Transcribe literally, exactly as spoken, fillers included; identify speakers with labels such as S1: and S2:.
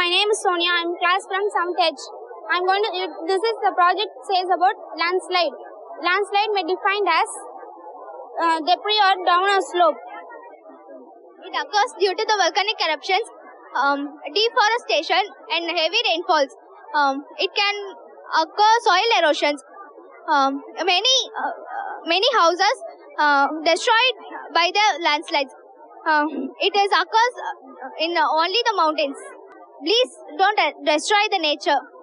S1: my name is Sonia. I'm class from seventh H. I'm going to, this is the project says about landslide. Landslide may be defined as uh, debris or down a slope.
S2: It occurs due to the volcanic eruptions, um, deforestation and heavy rainfalls. Um, it can occur soil erosions. Um, many, uh, many houses uh, destroyed by the landslides. Uh, it is occurs in only the mountains. Please don't destroy the nature.